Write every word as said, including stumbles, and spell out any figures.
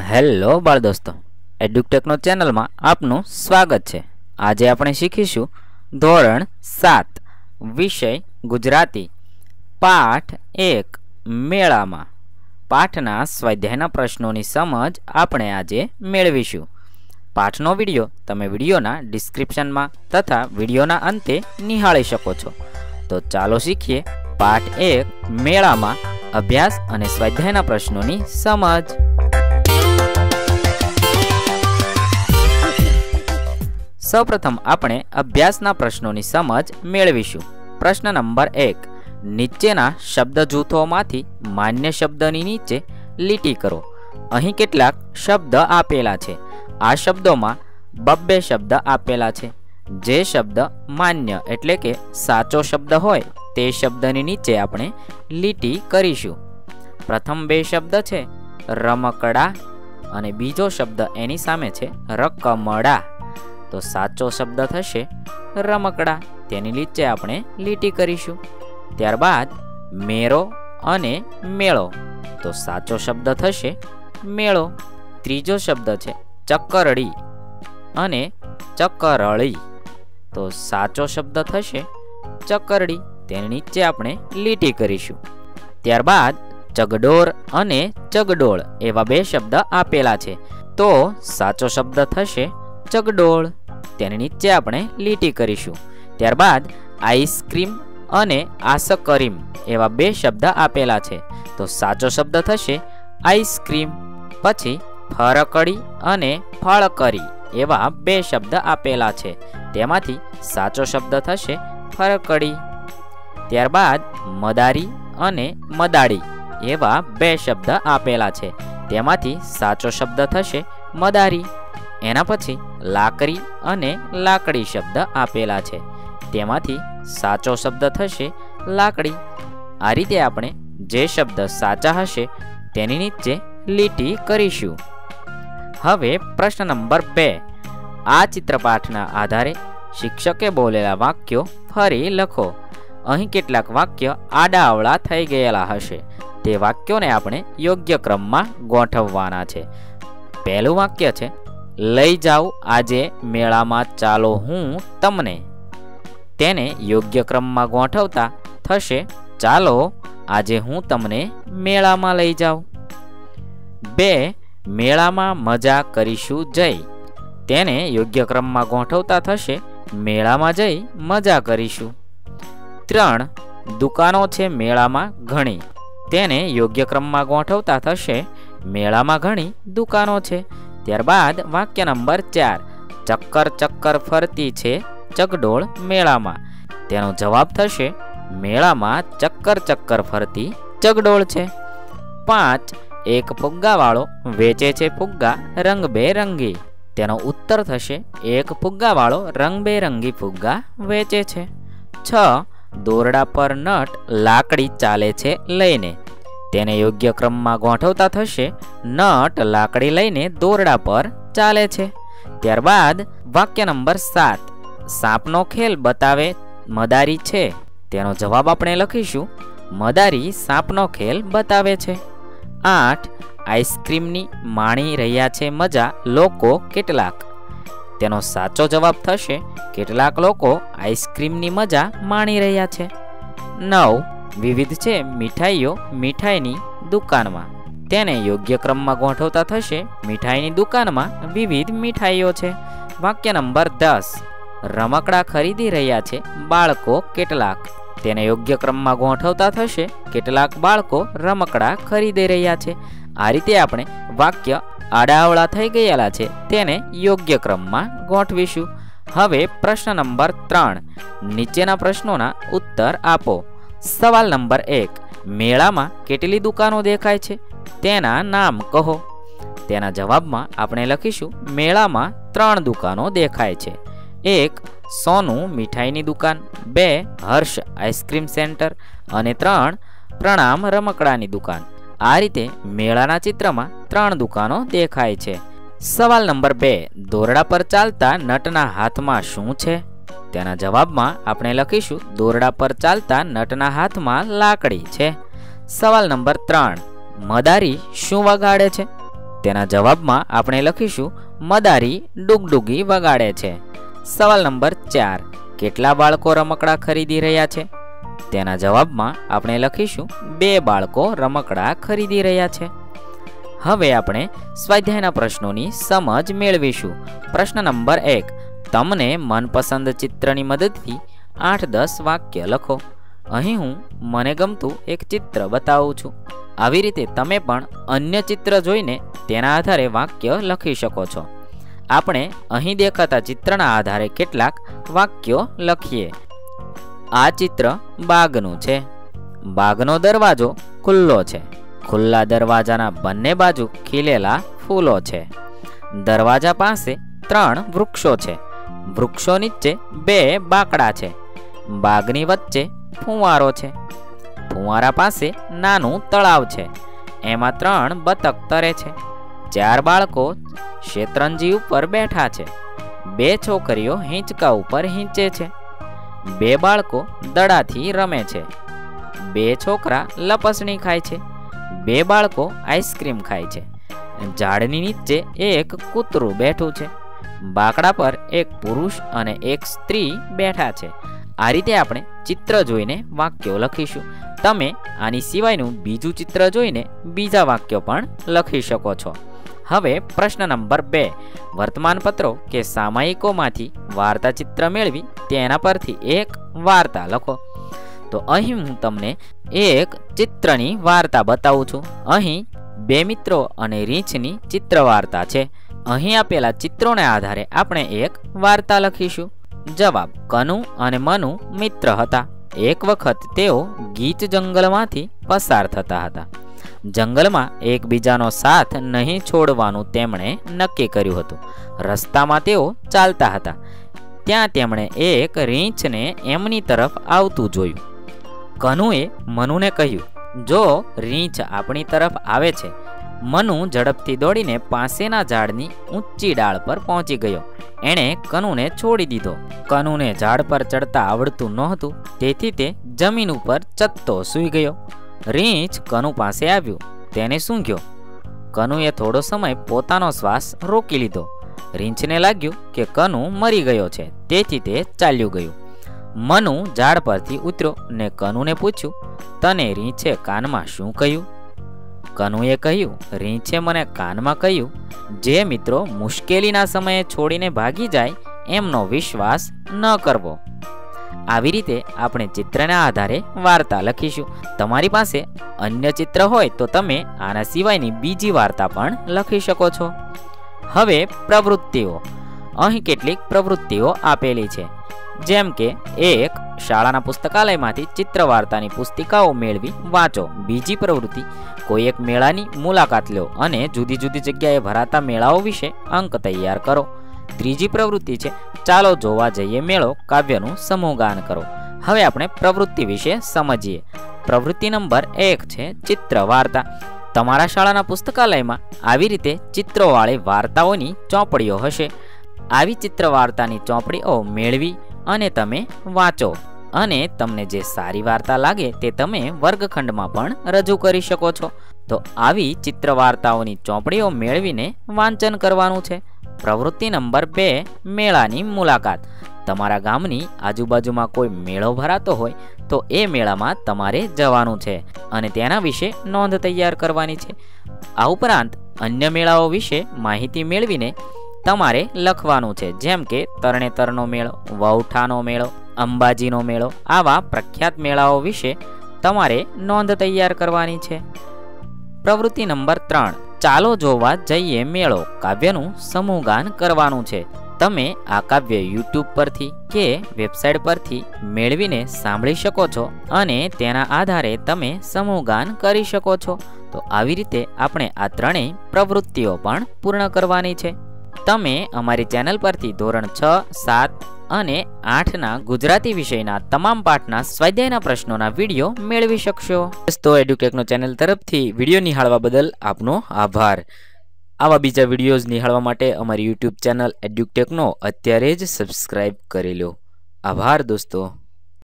Hello બાળ દોસ્તો, એડ્યુટેકનો ચેનલમાં આપનું સ્વાગત છે। આજે આપણે શીખીશું ધોરણ સાત વિષય ગુજરાતી પાઠ એક મેળામાં પાઠના સ્વાધ્યાયના પ્રશ્નોની સમજ આપણે આજે મેળવીશું। પાઠનો વિડીયો તમે વિડીયોના ડિસ્ક્રિપ્શનમાં તથા વિડીયોના અંતે નિહાળી શકો છો। તો ચાલો શીખીએ પાઠ એક મેળામાં અભ્યાસ અને સ્વાધ્યાયના પ્રશ્નોની સમજ। સૌપ્રથમ આપણે અભ્યાસના પ્રશ્નોની સમજ મેળવીશું। પ્રશ્ન નંબર એક, નીચેના શબ્દ જૂથોમાંથી માન્ય શબ્દની નીચે લીટી કરો। અહીં કેટલાક શબ્દ આપેલા છે। આ શબ્દોમાં બબ્બે શબ્દ આપેલા છે। જે શબ્દ માન્ય એટલે કે સાચો શબ્દ હોય તે શબ્દની નીચે આપણે લીટી કરીશું। પ્રથમ બે શબ્દ છે રમકડા અને બીજો શબ્દ એની સામે છે રકમડા। તો સાચો શબ્દ થશે રમકડા, તેની નીચે આપણે લીટી કરીશું। ત્યારબાદ મેરો અને મેળો, તો સાચો શબ્દ થશે મેળો। ત્રીજો શબ્દ છે ચક્કરડી અને ચક્કરળી, તો સાચો શબ્દ થશે ચક્કરડી, તેની નીચે આપણે લીટી કરીશું। ત્યારબાદ ચગડોળ અને ચગડોળ એવા બે શબ્દ આપેલા છે, તો સાચો શબ્દ થશે ચગડોળ, તેની નીચે આપણે લીટી કરીશું। ત્યારબાદ આઈસ્ક્રીમ અને આસકરીમ એવા બે શબ્દ આપેલા છે, તો સાચો શબ્દ થશે આઈસ્ક્રીમ। પછી ફરકડી અને ફળકરી એવા બે શબ્દ આપેલા છે, તેમાંથી સાચો શબ્દ થશે ફરકડી। ત્યારબાદ મદારી અને મદાડી એવા બે શબ્દ આપેલા છે, તેમાંથી સાચો શબ્દ થશે મદારી। એના પછી લાકડી અને લાકડી શબ્દ આપેલા છે, તેમાંથી સાચો શબ્દ થશે લાકડી। આ રીતે આપણે જે શબ્દ સાચા હશે તેની નીચે લીટી કરીશું। હવે પ્રશ્ન નંબર બે, આ ચિત્રપાઠના આધારે શિક્ષકે બોલેલા વાક્યો ફરી લખો। અહીં કેટલાક વાક્ય આડા અવળા થઈ ગયેલા હશે, તે વાક્યોને આપણે યોગ્ય ક્રમમાં ગોઠવવાના છે। પહેલું વાક્ય છે લઈ જાઉં આજે મેળામાં ચાલો હું તમને, તેને યોગ્ય ક્રમમાં ગોઠવતા થશે ચાલો આજે હું તમને મેળામાં લઈ જાઉં। બે, મેળામાં મજા કરીશું જઈ, તેને યોગ્ય ક્રમમાં ગોઠવતા થશે મેળામાં જઈ મજા કરીશું। ત્રણ, દુકાનો છે મેળામાં ઘણી, તેને યોગ્ય ક્રમમાં ગોઠવતા થશે મેળામાં ઘણી દુકાનો છે। ત્યારબાદ વાક્ય નંબર ચાર, ચક્કર ચક્કર ફરતી છે ચગડોળ મેળામાં, તેનો જવાબ થશે મેળામાં ચક્કર ચક્કર ફરતી ચગડોળ છે। પાંચ, એક ફુગ્ગાવાળો વેચે છે ફુગ્ગા રંગબેરંગી, તેનો ઉત્તર થશે એક ફુગ્ગાવાળો રંગબેરંગી ફુગ્ગા વેચે છે। છ, દોરડા પર નટ લાકડી ચાલે છે લઈને, તેને યોગ્ય ક્રમમાં ગોઠવતા થશે નટ લાકડી લઈને દોરડા પર ચાલે છે। ત્યારબાદ વાક્ય નંબર સાત, સાપનો ખેલ બતાવે મદારી છે, તેનો જવાબ આપણે લખીશું મદારી સાપનો ખેલ બતાવે છે। આઠ, આઈસ્ક્રીમની માણી રહ્યા છે મજા લોકો કેટલાક, તેનો સાચો જવાબ થશે કેટલાક લોકો આઈસ્ક્રીમની મજા માણી રહ્યા છે। નવ, વિવિધ છે મીઠાઈઓ મીઠાઈની દુકાનમાં, તેને યોગ્ય ક્રમમાં ગોઠવતા થશે મીઠાઈની દુકાનમાં વિવિધ મીઠાઈઓ છે। વાક્ય નંબર દસ, રમકડા ખરીદી રહ્યા છે બાળકો કેટલાક, તેને યોગ્ય ક્રમમાં ગોઠવતા થશે કેટલાક બાળકો રમકડા ખરીદી રહ્યા છે। આ રીતે આપણે વાક્ય આડાઅવળા થઈ ગયેલા છે તેને યોગ્ય ક્રમમાં ગોઠવીશું। હવે પ્રશ્ન નંબર ત્રણ, નીચેના પ્રશ્નોના ઉત્તર આપો। સવાલ નંબર એક, મેળામાં કેટલી દુકાનો દેખાય છે તેના નામ કહો। તેના જવાબમાં આપણે લખીશું મેળામાં ત્રણ દુકાનો દેખાય છે। એક, સોનું મીઠાઈની દુકાન, બે, હર્ષ આઈસ્ક્રીમ સેન્ટર અને ત્રણ, પ્રણામ રમકડાની દુકાન। આ રીતે મેળાના ચિત્રમાં ત્રણ દુકાનો દેખાય છે। સવાલ નંબર બે, દોરડા પર ચાલતા નટના હાથમાં શું છે? તેના જવાબમાં આપણે લખીશું દોરડા પર ચાલતા નટના હાથમાં લાકડી છે। સવાલ નંબર ત્રણ, મદારી શું વગાડે છે? તેના જવાબમાં આપણે લખીશું મદારી ડુગડુગી વગાડે છે. સવાલ નંબર ચાર, કેટલા બાળકો રમકડા ખરીદી રહ્યા છે? તેના જવાબમાં આપણે લખીશું બે બાળકો રમકડા ખરીદી રહ્યા છે. હવે આપણે સ્વાધ્યાયના પ્રશ્નોની સમજ મેળવીશું. પ્રશ્ન નંબર એક, તમને મનપસંદ ચિત્રની મદદથી આઠ દસ વાક્ય લખો. અહીં હું મને ગમતું એક ચિત્ર બતાવું છું. આવી રીતે તમે પણ અન્ય ચિત્ર જોઈને તેના આધારે વાક્ય લખી શકો છો. આપણે અહીં દેખાતા ચિત્રના આધારે કેટલાક વાક્યો લખીએ. આ ચિત્ર બાગનું છે. બાગનો દરવાજો ખુલ્લો છે. ખુલ્લા દરવાજાના બંને બાજુ ખીલેલા ફૂલો છે. દરવાજા પાસે ત્રણ વૃક્ષો છે. વૃક્ષો નીચે બે બાકડા છે. બાગની વચ્ચે ફુવારો છે. ફુવારા પાસે નાનું તળાવ છે. એમાં ત્રણ બતક તરે છે. ચાર બાળકો શેતરંજી ઉપર બેઠા છે. બે છોકરીઓ હિંચકા ઉપર હિંચે છે. બે બાળકો દડાથી રમે છે. બે છોકરા લપસણી ખાય છે. બે બાળકો આઈસ્ક્રીમ ખાય છે. ઝાડની નીચે એક કૂતરું બેઠું છે. બાકડા પર એક પુરુષ અને એક સ્ત્રી બેઠા છે. આ રીતે આપણે ચિત્ર જોઈને વાક્યો લખીશું. તમે આની સિવાયનું બીજું ચિત્ર જોઈને બીજા વાક્યો પણ લખી શકો છો. હવે પ્રશ્ન નંબર બે, વર્તમાનપત્રો કે સામાયિકોમાંથી વાર્તા ચિત્ર મેળવી તેના પરથી એક વાર્તા લખો. તો અહીં હું તમને એક ચિત્રની વાર્તા બતાવું છું. અહીં બે મિત્રો અને રીંછની ચિત્ર વાર્તા છે. અહીં આપેલા ચિત્રોને આધારે આપણે એક વાર્તા લખીશું. જવાબ, કનુ અને મનુ મિત્ર હતા. એક વખત તેઓ ગીચ જંગલમાંથી પસાર થતા હતા. જંગલમાં એકબીજાનો સાથ નહીં છોડવાનું તેમણે નક્કી કર્યું હતું. રસ્તામાં તેઓ ચાલતા હતા. ત્યાં તેમણે એક રીંછને એમની તરફ આવતું જોયું. કનુએ મનુને કહ્યું, જો રીંછ આપણી તરફ આવે છે. મનુ ઝડપથી દોડીને પાસેના ઝાડની ઊંચી ડાળ પર પહોંચી ગયો. એણે કનુને છોડી દીધો. કનુને ઝાડ પર ચડતા આવડતું નહોતું, તેથી તે જમીન ઉપર ચત્તો સૂઈ ગયો. રીંછ કનુ પાસે આવ્યું. તેને સૂંઘ્યો. કનુએ થોડો સમય પોતાનો શ્વાસ રોકી લીધો. રીંછને લાગ્યું કે કનુ મરી ગયો છે, તેથી તે ચાલ્યું ગયું. મનુ ઝાડ પરથી ઉતર્યો ને કનુને પૂછ્યું, તને રીંછે કાનમાં શું કહ્યું? કનુએ કહ્યું, રીંછે મને કાનમાં કહ્યું, જે મિત્રો મુશ્કેલીના સમયે છોડીને ભાગી જાય એમનો વિશ્વાસ ન કરવો. આવી રીતે આપણે ચિત્રના આધારે વાર્તા લખીશું. તમારી પાસે અન્ય ચિત્ર હોય તો તમે આના સિવાયની બીજી વાર્તા પણ લખી શકો છો. હવે પ્રવૃત્તિઓ. અહીં કેટલીક પ્રવૃત્તિઓ આપેલી છે. જેમ કે એક, શાળાના પુસ્તકાલયમાંથી ચિત્ર વાર્તાની પુસ્તિકાઓ મેળવી વાંચો. બીજી પ્રવૃત્તિ, કોઈ એક મેળાની મુલાકાત લો અને જુદી જુદી જગ્યાએ ભરાતા મેળાઓ વિશે અંક તૈયાર કરો. ત્રીજી પ્રવૃત્તિ છે, ચાલો જોવા જઈએ મેળો, કાવ્યનું સમૂહગાન કરો. હવે આપણે પ્રવૃત્તિ વિશે સમજીએ. પ્રવૃત્તિ નંબર એક છે ચિત્ર વાર્તા. તમારા શાળાના પુસ્તકાલયમાં આવી રીતે ચિત્રોવાળી વાર્તાઓની ચોપડીઓ હશે. આવી ચિત્ર વાર્તાની ચોપડીઓ મેળવી અને તમે વાંચો અને તમને જે સારી વાર્તા લાગે તે તમે વર્ગખંડમાં પણ રજૂ કરી શકો છો. તો આવી ચિત્ર વાર્તાઓની ચોપડીઓ મેળવીને વાંચન કરવાનું છે. પ્રવૃત્તિ નંબર બે, મેળાની મુલાકાત. તમારા ગામની આજુબાજુમાં કોઈ મેળો ભરાતો હોય તો એ મેળામાં તમારે જવાનું છે અને તેના વિશે નોંધ તૈયાર કરવાની છે. આ ઉપરાંત અન્ય મેળાઓ વિશે માહિતી મેળવીને તમારે લખવાનું છે. જેમ કે તરણેતરનો મેળો, વૌઠાનો મેળો, અંબાજીનો મેળો, આવા પ્રખ્યાત મેળાઓ વિશે તમારે નોંધ તૈયાર કરવાની છે. પ્રવૃત્તિ નંબર ત્રણ, ચાલો જોવા જઈએ મેળો, કાવ્યનું સમૂહગાન કરવાનું છે. તમે આ કાવ્ય યુટ્યુબ પરથી કે વેબસાઇટ પરથી મેળવીને સાંભળી શકો છો અને તેના આધારે તમે સમૂહગાન કરી શકો છો. તો આવી રીતે આપણે આ ત્રણેય પ્રવૃત્તિઓ પણ પૂર્ણ કરવાની છે. તમે અમારી ચેનલ પરથી ધોરણ છ, સાત અને આઠના ગુજરાતી વિષયના તમામ પાઠના સ્વાધ્યાયના પ્રશ્નોના વિડીયો મેળવી શકશો. તો એડ્યુટેકનો ચેનલ તરફથી વિડીયો નિહાળવા બદલ આપનો આભાર. આવા બીજા વિડીયોઝ નિહાળવા માટે અમારી યુટ્યુબ ચેનલ એડ્યુટેકનો અત્યારે જ સબસ્ક્રાઇબ કરી લો. આભાર દોસ્તો.